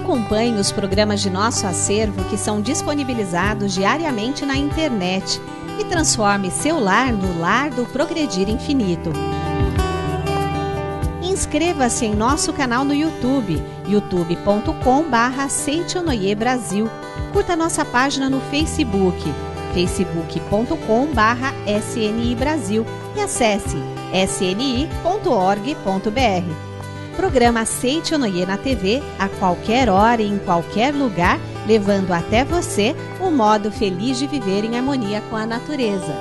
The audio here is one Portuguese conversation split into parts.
Acompanhe os programas de nosso acervo que são disponibilizados diariamente na internet e transforme seu lar no lar do Progredir Infinito. Inscreva-se em nosso canal no YouTube, youtube.com/Seichonoye Brasil. Curta nossa página no Facebook, facebook.com/SNI Brasil e acesse sni.org.br. Programa Seichonoye na TV a qualquer hora e em qualquer lugar, levando até você o modo feliz de viver em harmonia com a natureza.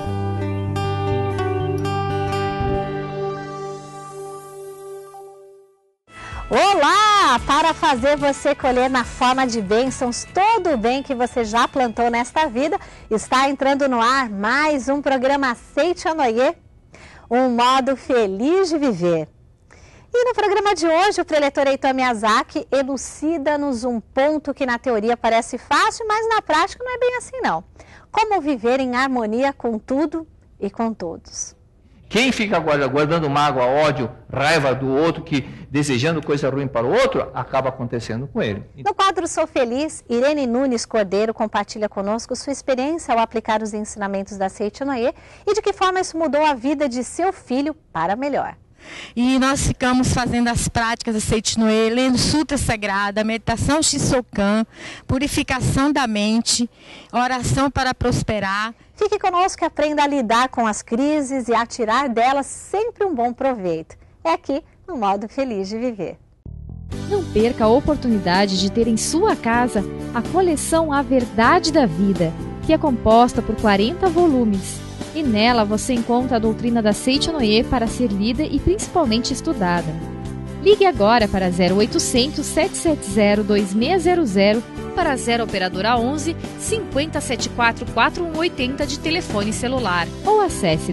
Olá! Para fazer você colher na forma de bênçãos todo o bem que você já plantou nesta vida, está entrando no ar mais um programa Seichonoye, um modo feliz de viver. E no programa de hoje, o preletor Heitor Miyazaki elucida-nos um ponto que na teoria parece fácil, mas na prática não é bem assim não. Como viver em harmonia com tudo e com todos. Quem fica guardando mágoa, ódio, raiva do outro, que desejando coisa ruim para o outro, acaba acontecendo com ele. No quadro Sou Feliz, Irene Nunes Cordeiro compartilha conosco sua experiência ao aplicar os ensinamentos da Seichonoye e de que forma isso mudou a vida de seu filho para melhor. E nós ficamos fazendo as práticas da Seichonoye, lendo Sutra Sagrada, meditação Shisokan, purificação da mente, oração para prosperar. Fique conosco e aprenda a lidar com as crises e a tirar delas sempre um bom proveito. É aqui no Modo Feliz de Viver. Não perca a oportunidade de ter em sua casa a coleção A Verdade da Vida, que é composta por 40 volumes. E nela você encontra a doutrina da Seichonoye para ser lida e principalmente estudada. Ligue agora para 0800 770 2600 para 0 operadora 11 5074 4180 de telefone celular ou acesse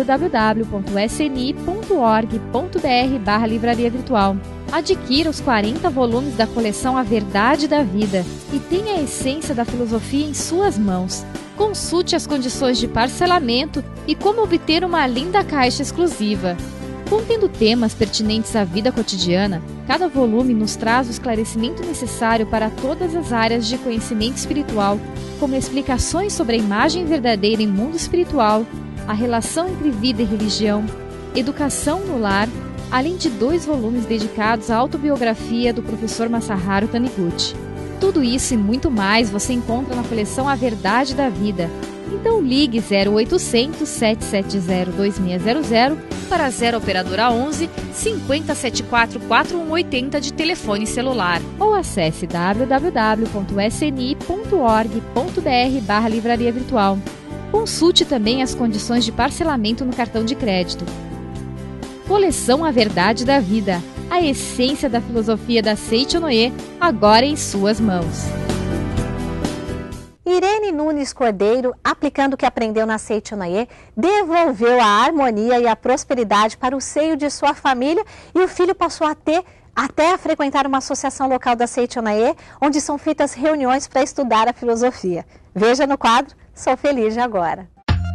www.sni.org.br/livraria virtual. Adquira os 40 volumes da coleção A Verdade da Vida e tenha a essência da filosofia em suas mãos. Consulte as condições de parcelamento e como obter uma linda caixa exclusiva. Contendo temas pertinentes à vida cotidiana, cada volume nos traz o esclarecimento necessário para todas as áreas de conhecimento espiritual, como explicações sobre a imagem verdadeira em mundo espiritual, a relação entre vida e religião, educação no lar, além de 2 volumes dedicados à autobiografia do professor Masaharu Taniguchi. Tudo isso e muito mais você encontra na coleção A Verdade da Vida. Então ligue 0800 770 2600 para 0 operadora 11 5074 4180 de telefone celular ou acesse www.sni.org.br/livraria virtual. Consulte também as condições de parcelamento no cartão de crédito. Coleção A Verdade da Vida, a essência da filosofia da Seichonoye, agora em suas mãos. Irene Nunes Cordeiro, aplicando o que aprendeu na Seichonoye, devolveu a harmonia e a prosperidade para o seio de sua família e o filho passou até a frequentar uma associação local da Seichonoye, onde são feitas reuniões para estudar a filosofia. Veja no quadro Sou Feliz de Agora.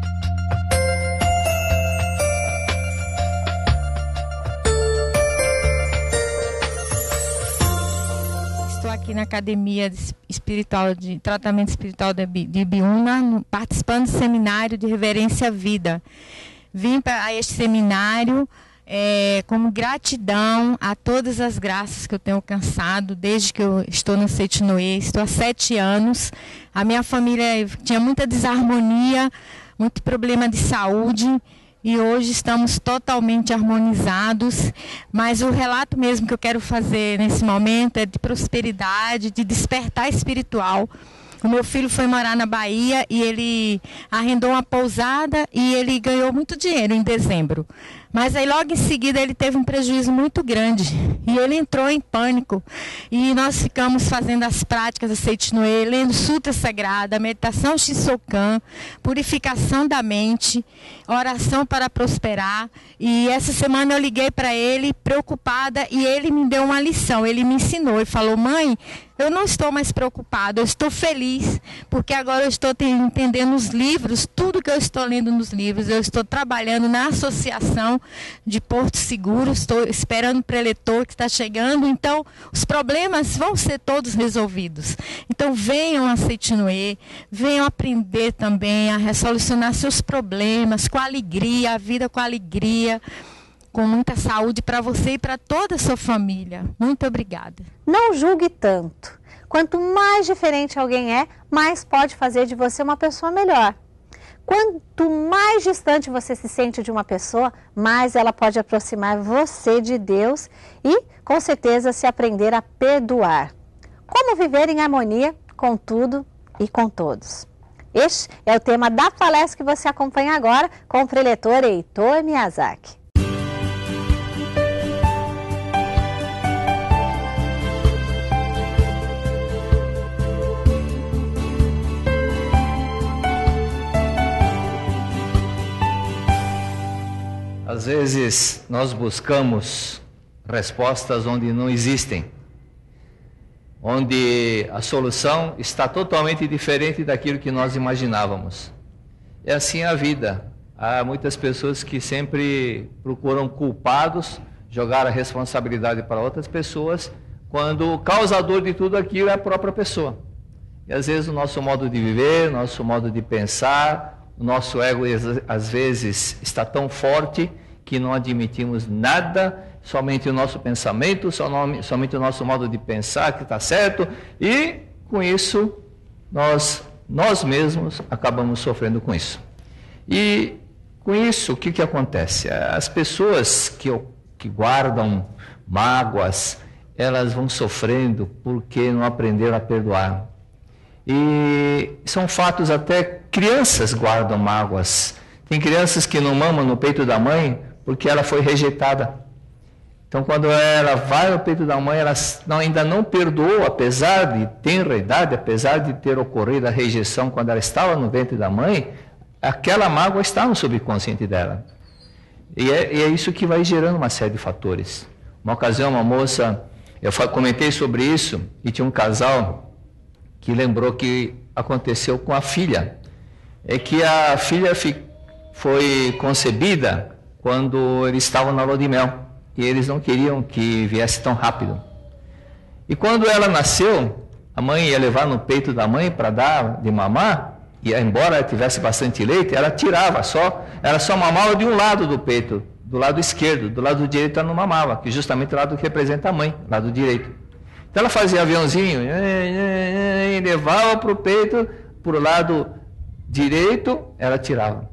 Estou aqui na Academia Espiritual de Tratamento Espiritual de Ibiúna, participando do seminário de Reverência à Vida. Vim para este seminário como gratidão a todas as graças que eu tenho alcançado desde que eu estou no Seichonoye. Estou há 7 anos. A minha família tinha muita desarmonia, muito problema de saúde. E hoje estamos totalmente harmonizados, mas o relato mesmo que eu quero fazer nesse momento é de prosperidade, de despertar espiritual. O meu filho foi morar na Bahia e ele arrendou uma pousada e ele ganhou muito dinheiro em dezembro. Mas aí logo em seguida ele teve um prejuízo muito grande e ele entrou em pânico. E nós ficamos fazendo as práticas da Seichonoye, lendo Sutra Sagrada, meditação Shisokan, purificação da mente, oração para prosperar. E essa semana eu liguei para ele preocupada e ele me deu uma lição, ele me ensinou e falou: mãe, eu não estou mais preocupada, eu estou feliz, porque agora eu estou entendendo os livros, tudo que eu estou lendo nos livros, eu estou trabalhando na associação caminho de Porto Seguro, estou esperando o preletor que está chegando, então os problemas vão ser todos resolvidos. Então venham a Seitinoye, venham aprender também a solucionar seus problemas com alegria, a vida com alegria, com muita saúde para você e para toda a sua família. Muito obrigada. Não julgue tanto. Quanto mais diferente alguém é, mais pode fazer de você uma pessoa melhor. Quanto mais distante você se sente de uma pessoa, mais ela pode aproximar você de Deus e, com certeza, se aprender a perdoar. Como viver em harmonia com tudo e com todos. Este é o tema da palestra que você acompanha agora com o preletor Heitor Miyazaki. Às vezes nós buscamos respostas onde não existem, onde a solução está totalmente diferente daquilo que nós imaginávamos. É assim a vida. Há muitas pessoas que sempre procuram culpados, jogar a responsabilidade para outras pessoas, quando o causador de tudo aquilo é a própria pessoa. E às vezes o nosso modo de viver, nosso modo de pensar, o nosso ego às vezes está tão forte que não admitimos nada, somente o nosso pensamento, somente o nosso modo de pensar que está certo, e com isso nós mesmos acabamos sofrendo com isso. E com isso, o que acontece? As pessoas que guardam mágoas, elas vão sofrendo porque não aprenderam a perdoar. E são fatos, até crianças guardam mágoas. Tem crianças que não mamam no peito da mãe porque ela foi rejeitada. Então, quando ela vai ao peito da mãe, ela ainda não perdoou, apesar de ter a idade, apesar de ter ocorrido a rejeição quando ela estava no ventre da mãe, aquela mágoa está no subconsciente dela. E é isso que vai gerando uma série de fatores. Uma ocasião, uma moça, eu comentei sobre isso, e tinha um casal que lembrou que aconteceu com a filha. É que a filha foi concebida quando eles estavam na lua de mel, e eles não queriam que viesse tão rápido. E quando ela nasceu, a mãe ia levar no peito da mãe para dar de mamar, e embora ela tivesse bastante leite, ela tirava, ela só mamava de um lado do peito, do lado esquerdo, do lado direito ela não mamava, que justamente é o lado que representa a mãe, lado direito. Então ela fazia aviãozinho, e levava para o peito, para o lado direito, ela tirava.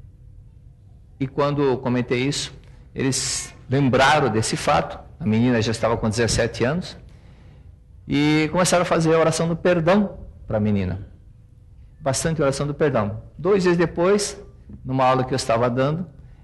E quando comentei isso, eles lembraram desse fato, a menina já estava com 17 anos, e começaram a fazer a oração do perdão para a menina. Bastante oração do perdão. 2 dias depois, numa aula que eu estava dando,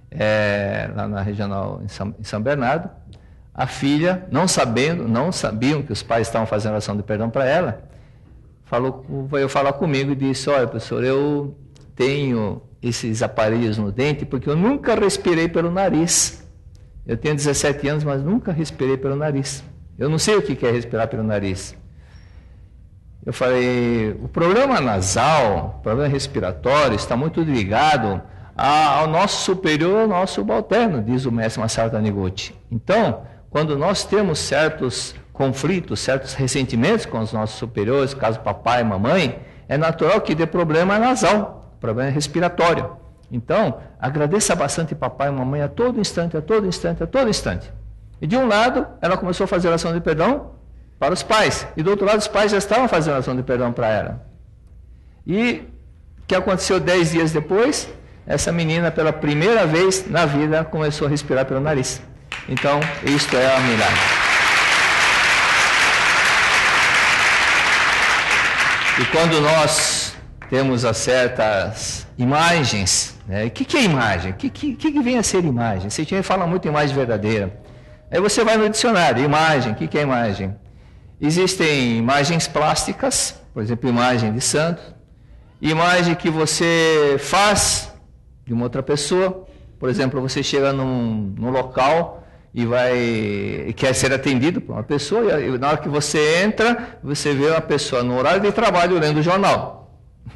lá na regional em São Bernardo, a filha, não sabiam que os pais estavam fazendo oração de perdão para ela, veio falar comigo e disse: olha, professor, eu tenho esses aparelhos no dente porque eu nunca respirei pelo nariz. Eu tenho 17 anos, mas nunca respirei pelo nariz. Eu não sei o que é respirar pelo nariz. Eu falei, o problema nasal, o problema respiratório está muito ligado ao nosso superior, ao nosso subalterno, diz o mestre Masaru Taniguchi. Então, quando nós temos certos conflitos, certos ressentimentos com os nossos superiores, caso papai e mamãe, é natural que dê problema nasal, problema respiratório. Então, agradeça bastante papai e mamãe a todo instante, a todo instante, a todo instante. E de um lado, ela começou a fazer oração de perdão para os pais. E do outro lado, os pais já estavam fazendo oração de perdão para ela. E o que aconteceu 10 dias depois? Essa menina, pela primeira vez na vida, começou a respirar pelo nariz. Então, isto é um milagre. E quando nós temos as certas imagens, né? O que é imagem? O que vem a ser imagem? Você fala muito em imagem verdadeira. Aí você vai no dicionário, imagem, o que é imagem? Existem imagens plásticas, por exemplo, imagem de santo, imagem que você faz de uma outra pessoa. Por exemplo, você chega num local e quer ser atendido por uma pessoa, e na hora que você entra, você vê uma pessoa no horário de trabalho lendo o jornal.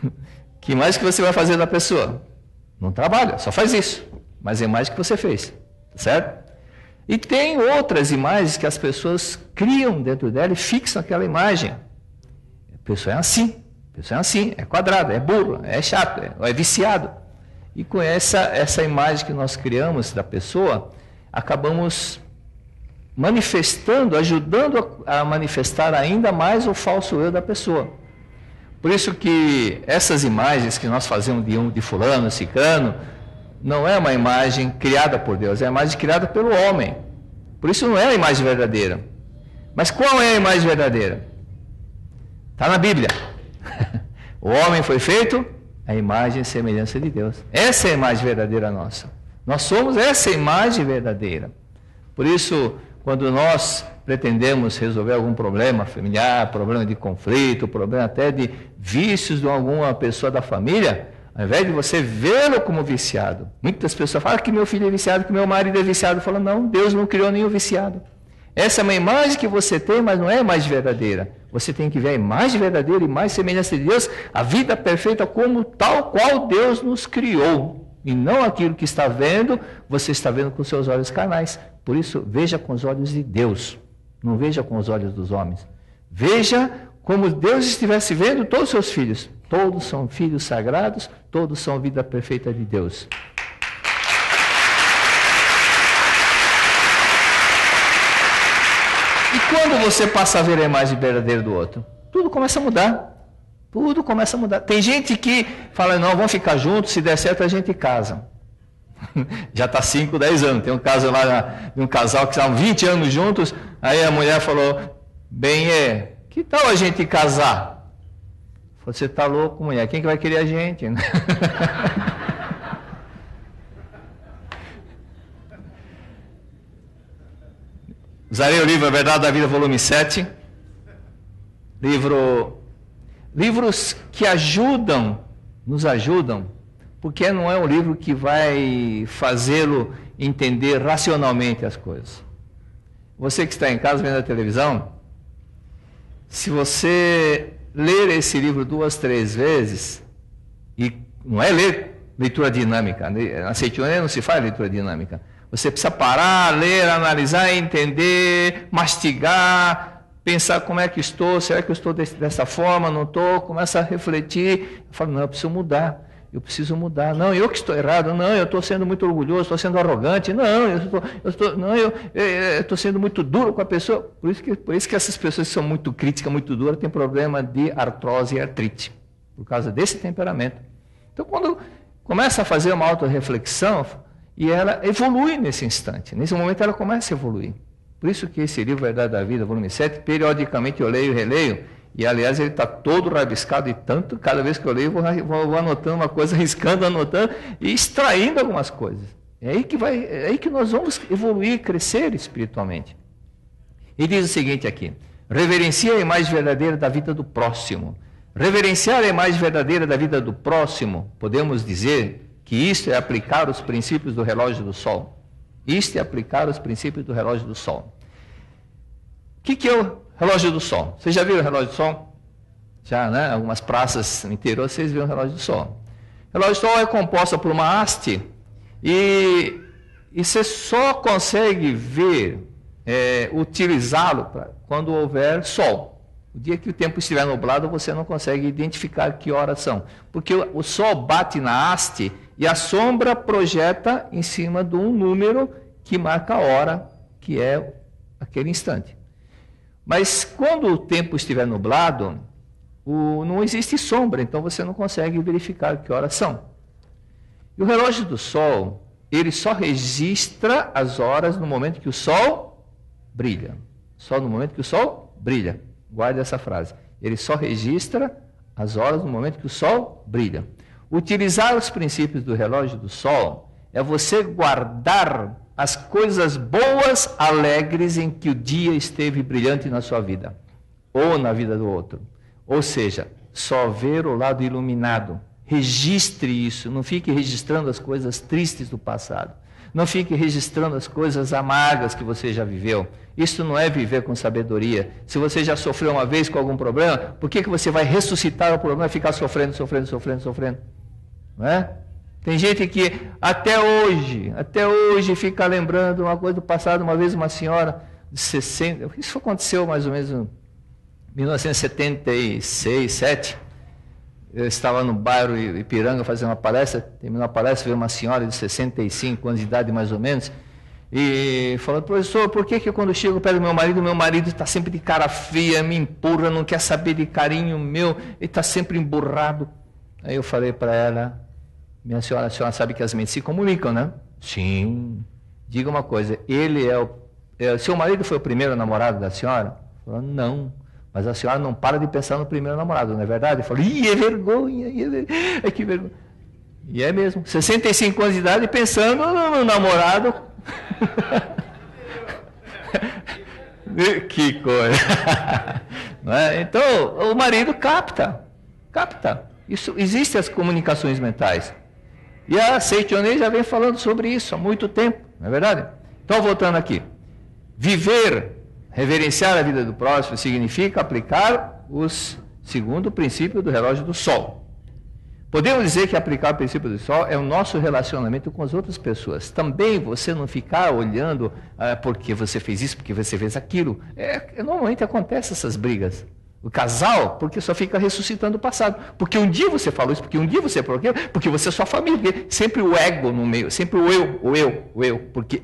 Que mais que você vai fazer da pessoa? Não trabalha, só faz isso. Mas é mais que você fez. certo? E tem outras imagens que as pessoas criam dentro dela e fixam aquela imagem. A pessoa é assim, é quadrada, é burro, é chato, é viciado. E com essa imagem que nós criamos da pessoa, acabamos manifestando, ajudando a manifestar ainda mais o falso eu da pessoa. Por isso que essas imagens que nós fazemos de fulano, ciclano, não é uma imagem criada por Deus, é uma imagem criada pelo homem. Por isso não é a imagem verdadeira. Mas qual é a imagem verdadeira? Está na Bíblia. O homem foi feito à imagem e semelhança de Deus. Essa é a imagem verdadeira nossa. Nós somos essa imagem verdadeira. Por isso, quando nós pretendemos resolver algum problema familiar, problema de conflito, problema até de vícios de alguma pessoa da família, ao invés de você vê-lo como viciado, muitas pessoas falam que meu filho é viciado, que meu marido é viciado. Falam, não, Deus não criou nenhum viciado. Essa é uma imagem que você tem, mas não é a imagem verdadeira. Você tem que ver a imagem verdadeira, a imagem semelhança de Deus, a vida perfeita como tal qual Deus nos criou. E não aquilo que está vendo, você está vendo com seus olhos carnais. Por isso, veja com os olhos de Deus, não veja com os olhos dos homens. Veja como Deus estivesse vendo todos os seus filhos. Todos são filhos sagrados, todos são vida perfeita de Deus. E quando você passa a ver a imagem verdadeira do outro, tudo começa a mudar. Tudo começa a mudar. Tem gente que fala, não, vamos ficar juntos, se der certo a gente casa. Já está 5, 10 anos. Tem um caso lá de um casal que estavam 20 anos juntos, aí a mulher falou, que tal a gente casar? Você está louco, mulher, quem que vai querer a gente? Usarei o livro A Verdade da Vida, volume 7. Livros que nos ajudam, porque não é um livro que vai fazê-lo entender racionalmente as coisas. Você que está em casa vendo a televisão, se você ler esse livro 2, 3 vezes, e não é leitura dinâmica, na Seitianoye não se faz leitura dinâmica. Você precisa parar, ler, analisar, entender, mastigar, pensar como é que estou, será que eu estou dessa forma, não estou, começa a refletir, fala, não, eu preciso mudar, não, eu que estou errado, não, eu estou sendo muito orgulhoso, estou sendo arrogante, não, eu estou sendo muito duro com a pessoa. Por isso que essas pessoas que são muito críticas, muito duras, têm problema de artrose e artrite, por causa desse temperamento. Então, quando começa a fazer uma autorreflexão, e ela evolui nesse instante, nesse momento ela começa a evoluir. Por isso que esse livro, Verdade da Vida, volume 7, periodicamente eu leio e releio, e aliás ele está todo rabiscado, e tanto, cada vez que eu leio, vou anotando uma coisa, riscando, anotando, e extraindo algumas coisas. É aí que nós vamos evoluir, crescer espiritualmente. E diz o seguinte aqui, reverencia a imagem verdadeira da vida do próximo. Reverenciar a imagem verdadeira da vida do próximo, podemos dizer que isto é aplicar os princípios do relógio do sol. Isto é aplicar os princípios do relógio do sol. O que é o relógio do sol? Vocês já viram o relógio do sol? Já, né? Algumas praças no interior, vocês viram o relógio do sol. O relógio do sol é composto por uma haste e você só consegue ver, utilizá-lo quando houver sol. O dia que o tempo estiver nublado, você não consegue identificar que horas são. Porque o sol bate na haste e a sombra projeta em cima de um número que marca a hora, que é aquele instante. Mas quando o tempo estiver nublado, não existe sombra, então você não consegue verificar que horas são. E o relógio do sol, ele só registra as horas no momento que o sol brilha. Só no momento que o sol brilha. Guarde essa frase. Ele só registra as horas no momento que o sol brilha. Utilizar os princípios do relógio do sol é você guardar as coisas boas, alegres em que o dia esteve brilhante na sua vida, ou na vida do outro. Ou seja, só ver o lado iluminado. Registre isso, não fique registrando as coisas tristes do passado. Não fique registrando as coisas amargas que você já viveu. Isso não é viver com sabedoria. Se você já sofreu uma vez com algum problema, por que você vai ressuscitar o problema e ficar sofrendo? Não é? Tem gente que até hoje fica lembrando uma coisa do passado. Uma vez uma senhora de 60, isso aconteceu mais ou menos em 1976, 7. Eu estava no bairro Ipiranga fazendo uma palestra, terminou a palestra, veio uma senhora de 65 anos de idade mais ou menos, e falou: professor, por que quando eu chego perto do meu marido está sempre de cara fria, me empurra, não quer saber de carinho meu, ele está sempre emburrado. Aí eu falei para ela: minha senhora, a senhora sabe que as mentes se comunicam, né? Sim. Diga uma coisa, seu marido foi o primeiro namorado da senhora? Falou: não. Mas a senhora não para de pensar no primeiro namorado, não é verdade? Eu falei: é vergonha, que vergonha. E é mesmo, 65 anos de idade pensando no namorado. Que coisa. Não é? Então, o marido capta. Isso, existem as comunicações mentais. E a Seitonei já vem falando sobre isso há muito tempo, não é verdade? Então, voltando aqui. Reverenciar a vida do próximo significa aplicar segundo o princípio do relógio do Sol. Podemos dizer que aplicar o princípio do Sol é o nosso relacionamento com as outras pessoas. Também você não ficar olhando porque você fez isso, porque você fez aquilo. Normalmente acontecem essas brigas. O casal, porque só fica ressuscitando o passado. Porque um dia você falou isso, porque um dia você falou aquilo, porque você é sua família. Porque sempre o ego no meio, sempre o eu. Porque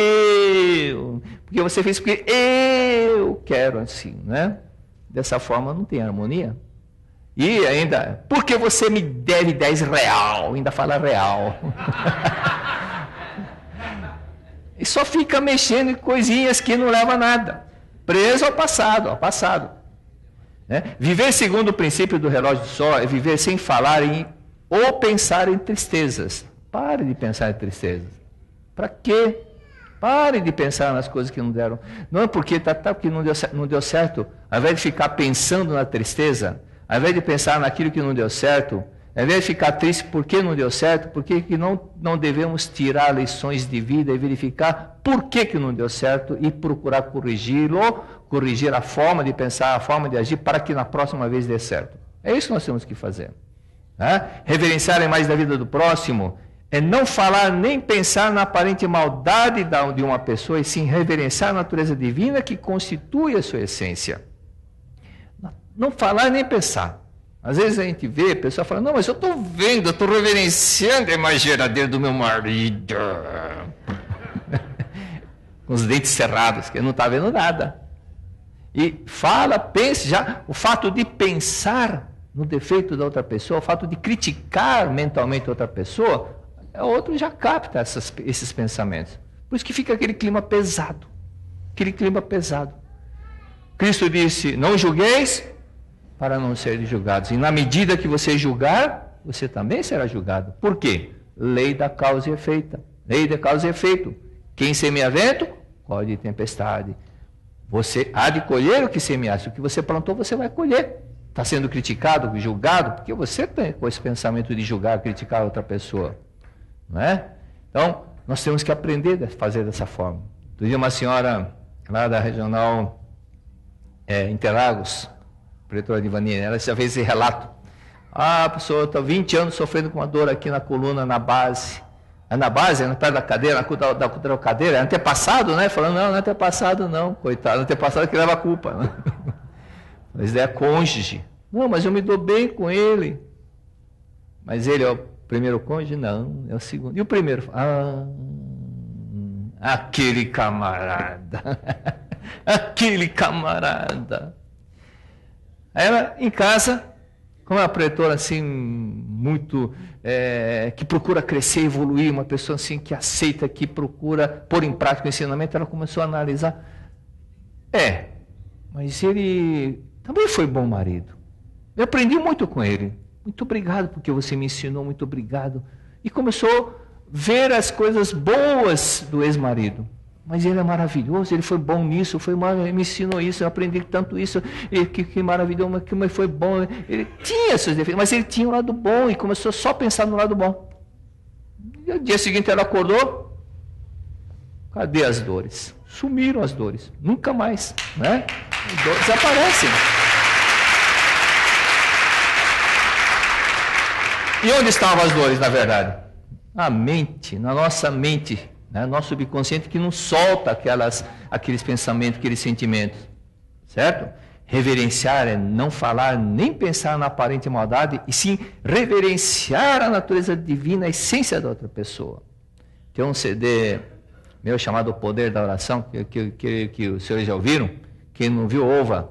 você fez porque eu quero assim, né? Dessa forma não tem harmonia. E ainda, porque você me deve 10 real, ainda fala real. E só fica mexendo em coisinhas que não levam a nada. Preso ao passado. Viver segundo o princípio do relógio do Sol é viver sem falar ou pensar em tristezas. Pare de pensar em tristezas. Para quê? Pare de pensar nas coisas que não deram. Não é porque porque não deu certo. Ao invés de ficar pensando na tristeza, ao invés de pensar naquilo que não deu certo, ao invés de ficar triste porque não deu certo, por que não devemos tirar lições de vida e verificar por que não deu certo e procurar corrigir a forma de pensar, a forma de agir, para que na próxima vez dê certo. É isso que nós temos que fazer. Reverenciar a imagem da vida do próximo é não falar nem pensar na aparente maldade de uma pessoa, e sim reverenciar a natureza divina que constitui a sua essência. Não falar nem pensar. Às vezes a gente vê a pessoa falando: não, mas eu estou vendo, eu estou reverenciando a imagem geradeira do meu marido. Com os dentes cerrados, que não está vendo nada. E fala, pense, já o fato de pensar no defeito da outra pessoa, o fato de criticar mentalmente outra pessoa, o outro já capta esses pensamentos. Por isso que fica aquele clima pesado. Cristo disse: não julgueis para não serem julgados. E na medida que você julgar, você também será julgado. Por quê? Lei da causa e efeito. Quem semeia vento, colhe tempestade. Você há de colher o que semeaste. O que você plantou, você vai colher. Está sendo criticado, julgado, porque você tem esse pensamento de julgar, criticar outra pessoa. Não é? Então, nós temos que aprender a fazer dessa forma. Outro dia, uma senhora lá da regional Interlagos, prefeitura de Ivanina, ela já fez esse relato. Professor, estou 20 anos sofrendo com uma dor aqui na coluna, na base. Na base, na perto da cadeira, da cadeira, é antepassado, né? Falando: não é antepassado não, coitado, antepassado que leva a culpa. Né? Mas é cônjuge. Não, mas eu me dou bem com ele. Mas ele é o primeiro cônjuge? Não, é o segundo. E o primeiro? Aquele camarada. Aquele camarada. Aí ela, em casa, como é uma preletora assim, muito, que procura crescer, evoluir, uma pessoa assim que aceita, que procura pôr em prática o ensinamento, ela começou a analisar. Mas ele também foi bom marido. Eu aprendi muito com ele. Muito obrigado porque você me ensinou, muito obrigado. E começou a ver as coisas boas do ex-marido. Mas ele é maravilhoso, ele foi bom nisso, ele me ensinou isso, eu aprendi tanto isso, que maravilhoso, que foi bom. Ele tinha seus defeitos, mas ele tinha um lado bom e começou só a pensar no lado bom. E no dia seguinte ela acordou, cadê as dores? Sumiram as dores, nunca mais, né? As dores desaparecem. E onde estavam as dores, na verdade? na mente, na nossa mente, né? Nosso subconsciente que não solta aqueles pensamentos, aqueles sentimentos, certo? Reverenciar é não falar nem pensar na aparente maldade, e sim reverenciar a natureza divina, a essência da outra pessoa. Tem um CD meu chamado O Poder da Oração, que os senhores já ouviram. Quem não viu, ouva.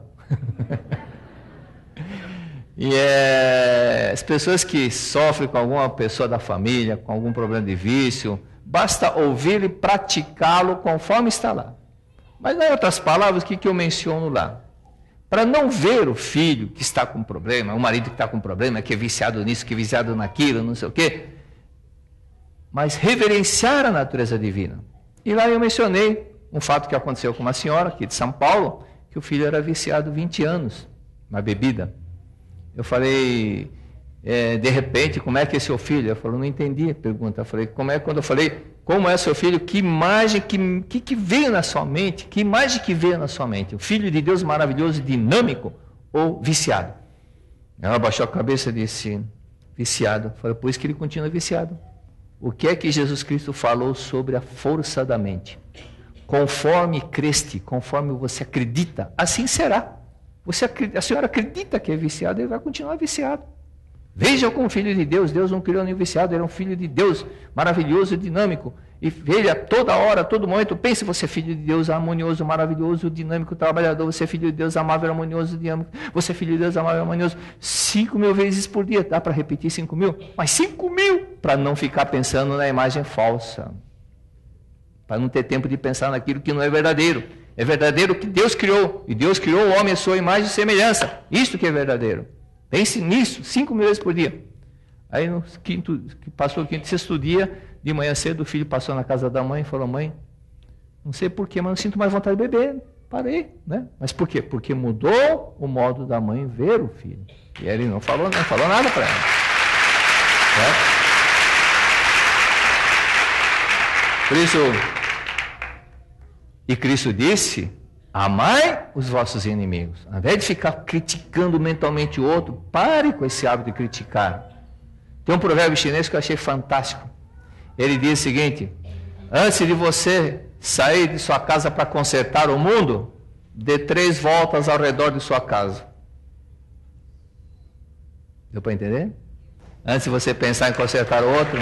E as pessoas que sofrem com alguma pessoa da família, com algum problema de vício, basta ouvi-lo e praticá-lo conforme está lá. Mas, em outras palavras, o que eu menciono lá? Para não ver o filho que está com problema, o marido que está com problema, que é viciado nisso, que é viciado naquilo, não sei o quê, mas reverenciar a natureza divina. E lá eu mencionei um fato que aconteceu com uma senhora aqui de São Paulo, que o filho era viciado 20 anos na bebida. Eu falei, de repente, como é que é seu filho? Ela falou, não entendi a pergunta. Eu falei, quando eu falei, como é seu filho, que imagem que veio na sua mente? Que imagem que veio na sua mente? O filho de Deus maravilhoso, dinâmico ou viciado? Ela baixou a cabeça e disse, viciado. Eu falei, por isso que ele continua viciado. O que é que Jesus Cristo falou sobre a força da mente? Conforme creste, conforme você acredita, assim será. A senhora acredita que é viciado, ele vai continuar viciado. Veja como filho de Deus, Deus não criou nenhum viciado, ele é um filho de Deus, maravilhoso e dinâmico. E veja, toda hora, todo momento, pense, você é filho de Deus, harmonioso, maravilhoso, dinâmico, trabalhador, você é filho de Deus, amável, harmonioso, dinâmico, você é filho de Deus, amável, harmonioso, 5.000 vezes por dia, dá para repetir 5.000? Mas 5.000, para não ficar pensando na imagem falsa, para não ter tempo de pensar naquilo que não é verdadeiro. É verdadeiro o que Deus criou, e Deus criou o homem à sua imagem e semelhança, isto que é verdadeiro. Pense nisso, 5.000 vezes por dia. Aí passou o quinto, sexto dia, de manhã cedo, o filho passou na casa da mãe e falou, mãe, não sei porquê, mas não sinto mais vontade de beber. Parei, né? Mas por quê? Porque mudou o modo da mãe ver o filho. E ele não falou nada para ela. Por isso, e Cristo disse, amai os vossos inimigos. Ao invés de ficar criticando mentalmente o outro, pare com esse hábito de criticar. Tem um provérbio chinês que eu achei fantástico. Ele diz o seguinte, antes de você sair de sua casa para consertar o mundo, dê 3 voltas ao redor de sua casa. Deu para entender? Antes de você pensar em consertar o outro.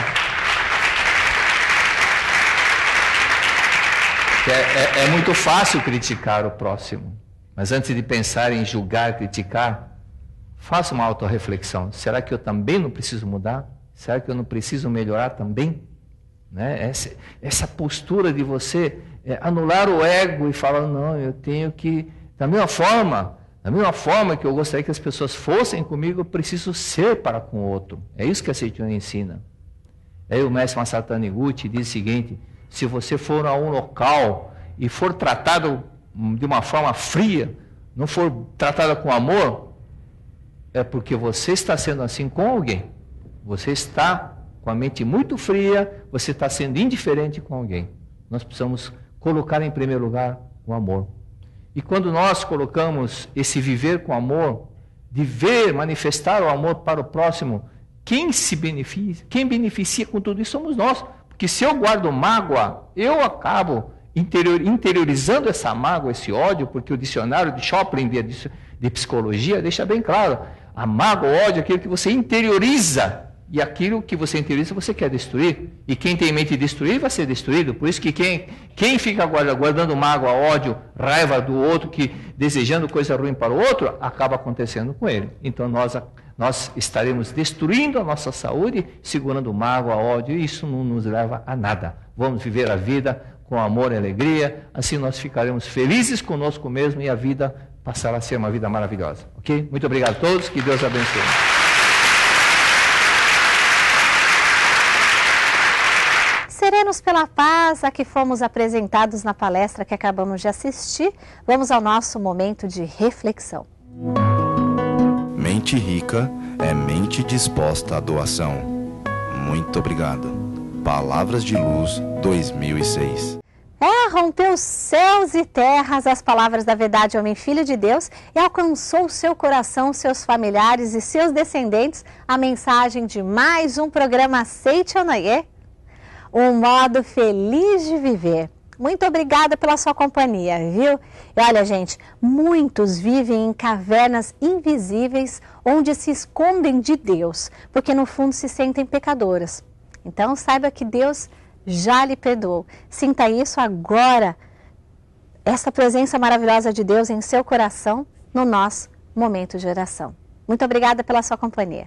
É muito fácil criticar o próximo, mas antes de pensar em julgar, criticar, faça uma autorreflexão. Será que eu também não preciso mudar? Será que eu não preciso melhorar também? Né? Essa postura de você anular o ego e falar, não, eu tenho que, da mesma forma que eu gostaria que as pessoas fossem comigo, eu preciso ser para com o outro. É isso que a Seitonha ensina. Aí o mestre Masaru Taniguchi diz o seguinte, se você for a um local e for tratado de uma forma fria, não for tratado com amor, é porque você está sendo assim com alguém. Você está com a mente muito fria, você está sendo indiferente com alguém. Nós precisamos colocar em primeiro lugar o amor. E quando nós colocamos esse viver com amor, de ver, manifestar o amor para o próximo, quem beneficia com tudo isso somos nós. Porque se eu guardo mágoa, eu acabo interiorizando essa mágoa, esse ódio, porque o dicionário de Choplin de psicologia deixa bem claro, a mágoa, o ódio é aquilo que você interioriza, e aquilo que você interioriza você quer destruir, e quem tem em mente de destruir vai ser destruído. Por isso que quem fica guardando mágoa, ódio, raiva do outro, desejando coisa ruim para o outro, acaba acontecendo com ele. Então nós estaremos destruindo a nossa saúde, segurando mágoa, ódio, e isso não nos leva a nada. Vamos viver a vida com amor e alegria, assim nós ficaremos felizes conosco mesmo e a vida passará a ser uma vida maravilhosa. Ok? Muito obrigado a todos, que Deus abençoe. Serenos pela paz a que fomos apresentados na palestra que acabamos de assistir, vamos ao nosso momento de reflexão. Mente rica é mente disposta à doação. Muito obrigado. Palavras de Luz 2006. Rompeu céus e terras as palavras da verdade homem filho de Deus e alcançou seu coração, seus familiares e seus descendentes a mensagem de mais um programa Seitonye um modo feliz de viver. Muito obrigada pela sua companhia, viu? E olha, gente, muitos vivem em cavernas invisíveis onde se escondem de Deus, porque no fundo se sentem pecadoras. Então saiba que Deus já lhe perdoou. Sinta isso agora, essa presença maravilhosa de Deus em seu coração, no nosso momento de oração. Muito obrigada pela sua companhia.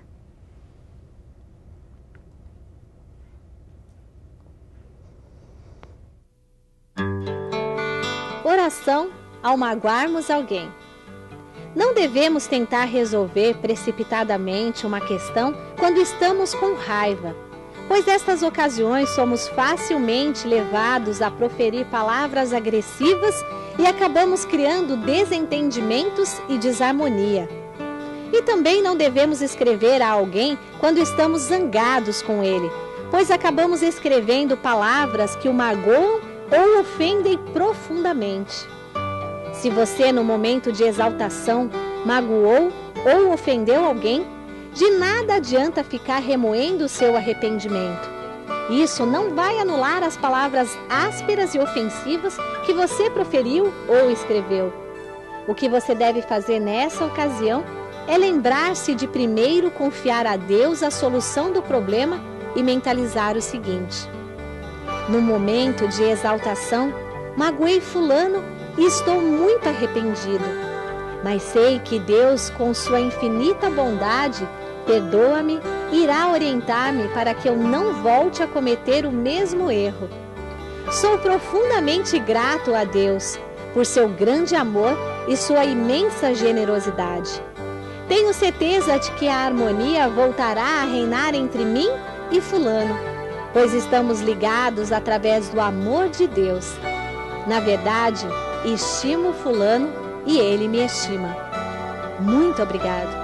Oração ao magoarmos alguém. Não devemos tentar resolver precipitadamente uma questão quando estamos com raiva, pois nestas ocasiões somos facilmente levados a proferir palavras agressivas e acabamos criando desentendimentos e desarmonia. E também não devemos escrever a alguém quando estamos zangados com ele, pois acabamos escrevendo palavras que o magoam ou ofendem profundamente. Se você, no momento de exaltação, magoou ou ofendeu alguém, de nada adianta ficar remoendo o seu arrependimento. Isso não vai anular as palavras ásperas e ofensivas que você proferiu ou escreveu. O que você deve fazer nessa ocasião é lembrar-se de primeiro confiar a Deus a solução do problema e mentalizar o seguinte: no momento de exaltação, magoei fulano e estou muito arrependido. Mas sei que Deus, com sua infinita bondade, perdoa-me e irá orientar-me para que eu não volte a cometer o mesmo erro. Sou profundamente grato a Deus por seu grande amor e sua imensa generosidade. Tenho certeza de que a harmonia voltará a reinar entre mim e fulano, pois estamos ligados através do amor de Deus. Na verdade, estimo fulano e ele me estima. Muito obrigado.